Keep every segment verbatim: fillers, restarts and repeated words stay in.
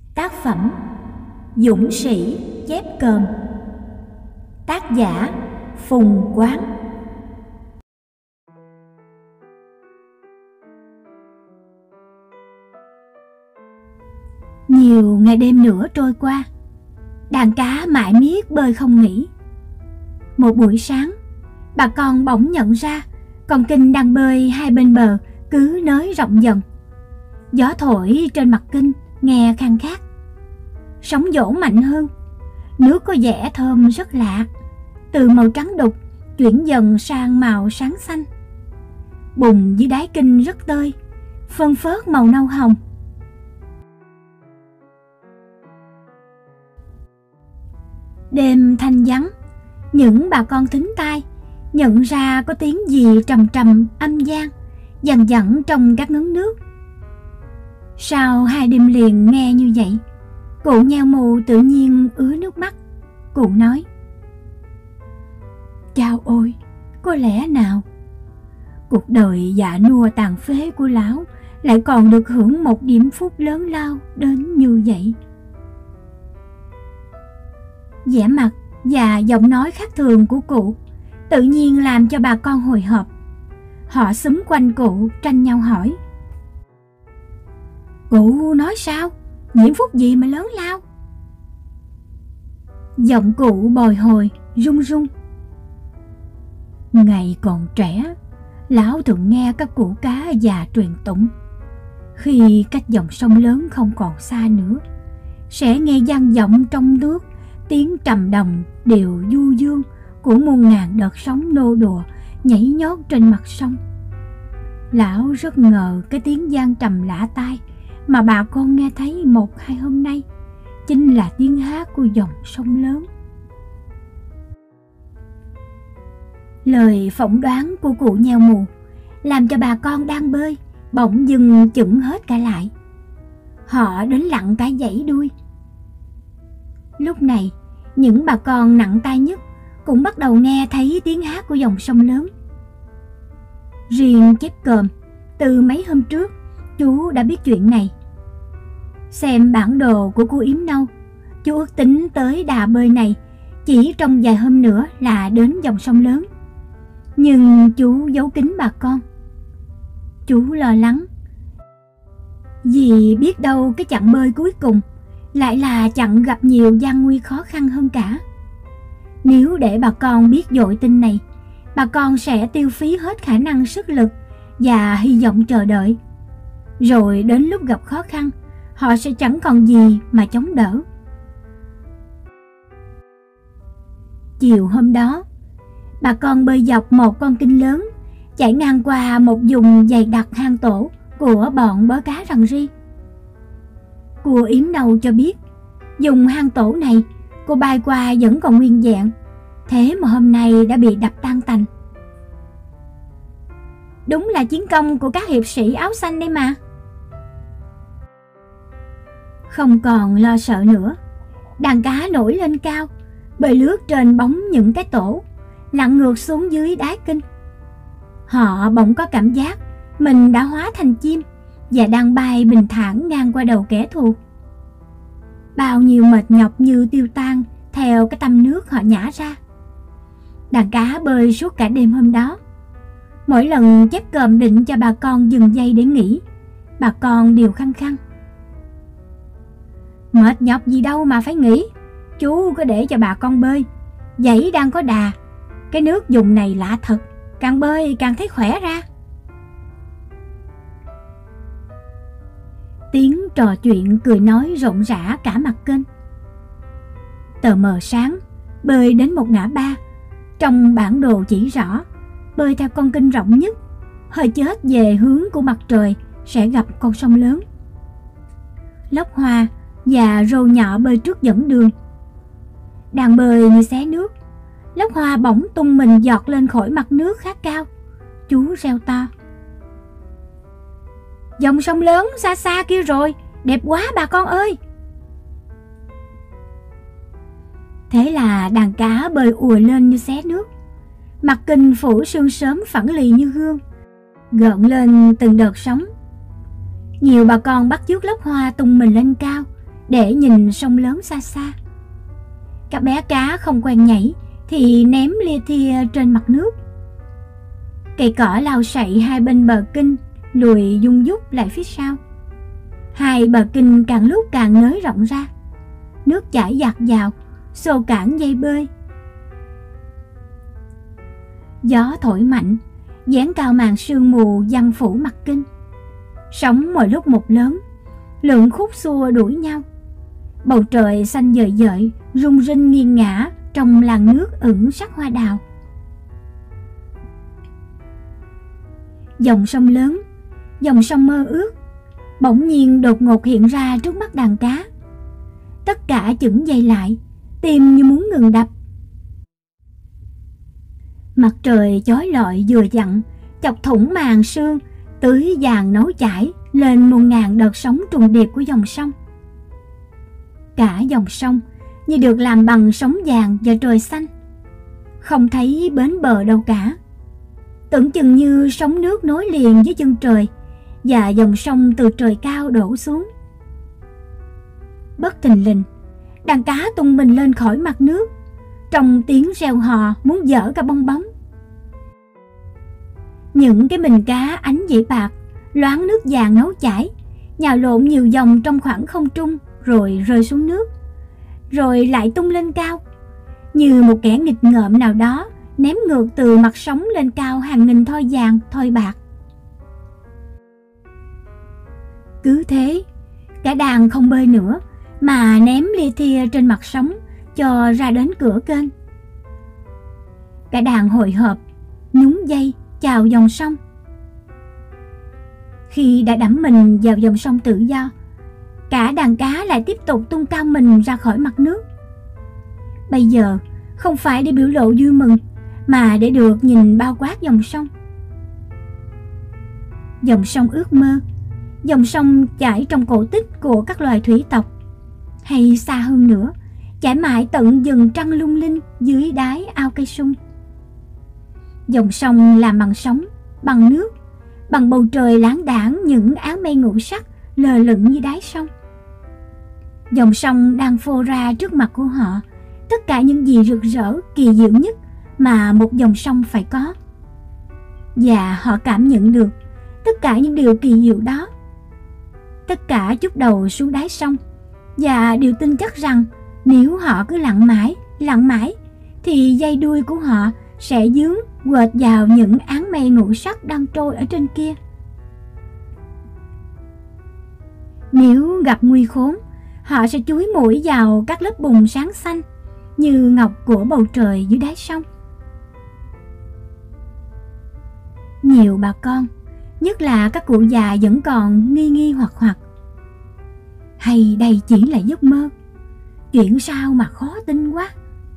Tác phẩm Dũng sĩ chép cơm. Tác giả Phùng Quán. Nhiều ngày đêm nữa trôi qua, đàn cá mải miết bơi không nghỉ. Một buổi sáng, bà con bỗng nhận ra con kinh đang bơi hai bên bờ cứ nới rộng dần. Gió thổi trên mặt kinh nghe khang khát, sóng vỗ mạnh hơn. Nước có vẻ thơm rất lạ, từ màu trắng đục chuyển dần sang màu sáng xanh. Bùn dưới đáy kinh rất tơi, phân phớt màu nâu hồng. Đêm thanh vắng, những bà con thính tai nhận ra có tiếng gì trầm trầm âm vang dằn dặn trong các ngấn nước. Sau hai đêm liền nghe như vậy, cụ nheo mù tự nhiên ứa nước mắt. Cụ nói: "Chao ôi, có lẽ nào cuộc đời dạ nua tàn phế của lão lại còn được hưởng một điểm phúc lớn lao đến như vậy." Vẻ mặt và giọng nói khác thường của cụ tự nhiên làm cho bà con hồi hộp. Họ xúm quanh cụ tranh nhau hỏi: "Cụ nói sao? Nhiễm phúc gì mà lớn lao?" Giọng cụ bồi hồi run run: "Ngày còn trẻ, lão thường nghe các cụ cá già truyền tụng, khi cách dòng sông lớn không còn xa nữa, sẽ nghe vang vọng trong nước tiếng trầm đồng đều du dương của muôn ngàn đợt sóng nô đùa nhảy nhót trên mặt sông. Lão rất ngờ cái tiếng vang trầm lạ tai mà bà con nghe thấy một hai hôm nay chính là tiếng hát của dòng sông lớn." Lời phỏng đoán của cụ nheo mù làm cho bà con đang bơi bỗng dừng chững hết cả lại. Họ đến lặng cả dãy đuôi. Lúc này, những bà con nặng tai nhất cũng bắt đầu nghe thấy tiếng hát của dòng sông lớn. Riêng chép cơm, từ mấy hôm trước chú đã biết chuyện này. Xem bản đồ của cô Yếm Nâu, chú ước tính tới đà bơi này chỉ trong vài hôm nữa là đến dòng sông lớn. Nhưng chú giấu kín bà con. Chú lo lắng, vì biết đâu cái chặng bơi cuối cùng lại là chặng gặp nhiều gian nguy khó khăn hơn cả. Nếu để bà con biết dội tin này, bà con sẽ tiêu phí hết khả năng sức lực và hy vọng chờ đợi. Rồi đến lúc gặp khó khăn, họ sẽ chẳng còn gì mà chống đỡ. Chiều hôm đó, bà con bơi dọc một con kênh lớn chạy ngang qua một vùng dày đặc hang tổ của bọn bói cá rằn ri. Cô Yếm Nâu cho biết vùng hang tổ này cô bay qua vẫn còn nguyên vẹn, thế mà hôm nay đã bị đập tan tành. "Đúng là chiến công của các hiệp sĩ áo xanh đây mà." Không còn lo sợ nữa, đàn cá nổi lên cao, bơi lướt trên bóng những cái tổ, lặn ngược xuống dưới đáy kinh. Họ bỗng có cảm giác mình đã hóa thành chim và đang bay bình thản ngang qua đầu kẻ thù. Bao nhiêu mệt nhọc như tiêu tan theo cái tâm nước họ nhả ra. Đàn cá bơi suốt cả đêm hôm đó. Mỗi lần chép cơm định cho bà con dừng dây để nghỉ, bà con đều khăng khăng: "Mệt nhọc gì đâu mà phải nghỉ, chú cứ để cho bà con bơi, dãy đang có đà. Cái nước vùng này lạ thật, càng bơi càng thấy khỏe ra." Tiếng trò chuyện cười nói rộn rã cả mặt kênh. Tờ mờ sáng, bơi đến một ngã ba, trong bản đồ chỉ rõ bơi theo con kênh rộng nhất, hơi chết về hướng của mặt trời sẽ gặp con sông lớn. Lốc Hoa và Rô nhỏ bơi trước dẫn đường. Đang bơi như xé nước, Lốc Hoa bỗng tung mình giọt lên khỏi mặt nước khá cao. Chú reo to: "Dòng sông lớn xa xa kia rồi, đẹp quá bà con ơi!" Thế là đàn cá bơi ùa lên như xé nước. Mặt kinh phủ sương sớm phẳng lì như gương, gợn lên từng đợt sóng. Nhiều bà con bắt chước Lốc Hoa tung mình lên cao để nhìn sông lớn xa xa. Các bé cá không quen nhảy thì ném lia thia trên mặt nước. Cây cỏ lau sậy hai bên bờ kinh lùi dung dút lại phía sau. Hai bờ kinh càng lúc càng nới rộng ra, nước chảy dạt dào xô cản dây bơi. Gió thổi mạnh, dán cao màn sương mù giăng phủ mặt kinh. Sóng mỗi lúc một lớn, lượng khúc xua đuổi nhau. Bầu trời xanh dời dợi, rung rinh nghiêng ngả trong làn nước ửng sắc hoa đào. Dòng sông lớn, dòng sông mơ ước, bỗng nhiên đột ngột hiện ra trước mắt đàn cá. Tất cả chững dây lại, tim như muốn ngừng đập. Mặt trời chói lọi vừa dặn, chọc thủng màn sương, tưới vàng nấu chảy lên muôn ngàn đợt sóng trùng điệp của dòng sông. Cả dòng sông như được làm bằng sóng vàng và trời xanh, không thấy bến bờ đâu cả. Tưởng chừng như sóng nước nối liền với chân trời, và dòng sông từ trời cao đổ xuống. Bất thình lình, đàn cá tung mình lên khỏi mặt nước, trong tiếng reo hò muốn dở cả bong bóng. Những cái mình cá ánh dãy bạc, loáng nước vàng nấu chảy, nhào lộn nhiều vòng trong khoảng không trung rồi rơi xuống nước, rồi lại tung lên cao, như một kẻ nghịch ngợm nào đó ném ngược từ mặt sóng lên cao hàng nghìn thoi vàng, thoi bạc. Cứ thế, cả đàn không bơi nữa mà ném lia thia trên mặt sóng cho ra đến cửa kênh. Cả đàn hồi hộp, nhúng dây chào dòng sông. Khi đã đắm mình vào dòng sông tự do, cả đàn cá lại tiếp tục tung cao mình ra khỏi mặt nước. Bây giờ không phải để biểu lộ vui mừng, mà để được nhìn bao quát dòng sông. Dòng sông ước mơ, dòng sông chảy trong cổ tích của các loài thủy tộc, hay xa hơn nữa, chảy mãi tận rừng trăng lung linh dưới đáy ao cây sung. Dòng sông làm bằng sóng, bằng nước, bằng bầu trời láng đãng những áng mây ngũ sắc lờ lửng dưới đáy sông. Dòng sông đang phô ra trước mặt của họ tất cả những gì rực rỡ, kỳ diệu nhất mà một dòng sông phải có. Và họ cảm nhận được tất cả những điều kỳ diệu đó. Tất cả chúc đầu xuống đáy sông, và đều tin chắc rằng nếu họ cứ lặn mãi, lặn mãi, thì dây đuôi của họ sẽ dướng quệt vào những áng mây ngũ sắc đang trôi ở trên kia. Nếu gặp nguy khốn, họ sẽ chúi mũi vào các lớp bùn sáng xanh như ngọc của bầu trời dưới đáy sông. Nhiều bà con, nhất là các cụ già, vẫn còn nghi nghi hoặc hoặc. Hay đây chỉ là giấc mơ? Chuyện sao mà khó tin quá.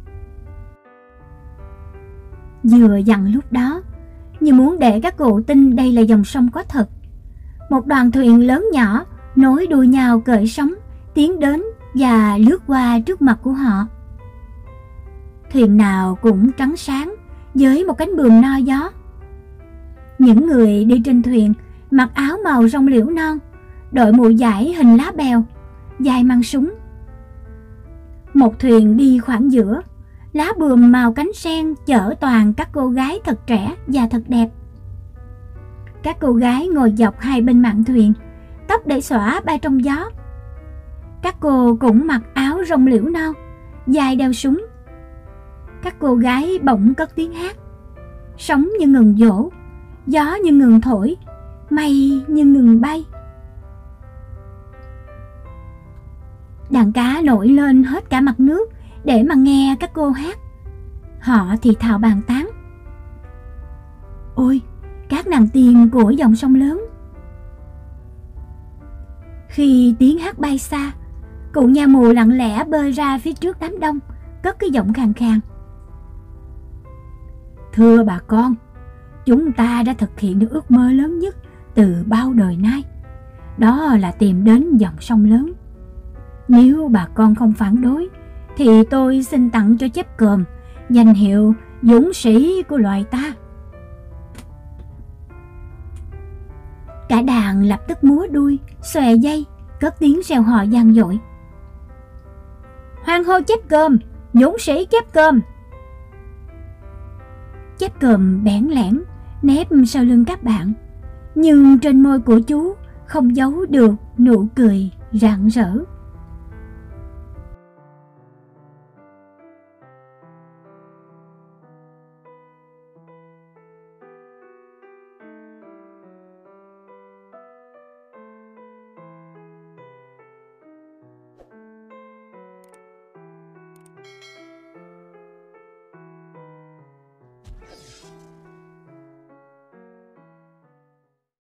Vừa dặn lúc đó, như muốn để các cụ tin đây là dòng sông có thật, một đoàn thuyền lớn nhỏ nối đuôi nhau cởi sóng tiến đến và lướt qua trước mặt của họ. Thuyền nào cũng trắng sáng với một cánh buồm no gió. Những người đi trên thuyền mặc áo màu rong liễu non, đội mũ dải hình lá bèo, dài mang súng. Một thuyền đi khoảng giữa, lá buồm màu cánh sen chở toàn các cô gái thật trẻ và thật đẹp. Các cô gái ngồi dọc hai bên mạn thuyền, tóc để xõa bay trong gió. Các cô cũng mặc áo rong liễu non, dài đeo súng. Các cô gái bỗng cất tiếng hát. Sóng như ngừng vỗ, gió như ngừng thổi, mây như ngừng bay. Đàn cá nổi lên hết cả mặt nước để mà nghe các cô hát. Họ thì thào bàn tán: ôi, các nàng tiên của dòng sông lớn. Khi tiếng hát bay xa, cụ nhà mù lặng lẽ bơi ra phía trước đám đông, cất cái giọng khàn khàn: thưa bà con, chúng ta đã thực hiện được ước mơ lớn nhất từ bao đời nay, đó là tìm đến dòng sông lớn. Nếu bà con không phản đối, thì tôi xin tặng cho chép cờm danh hiệu dũng sĩ của loài ta. Cả đàn lập tức múa đuôi, xòe dây, cất tiếng reo hò vang dội. Hoan hô chép cơm, dũng sĩ chép cơm. Chép cơm bẽn lẽn nép sau lưng các bạn, nhưng trên môi của chú không giấu được nụ cười rạng rỡ.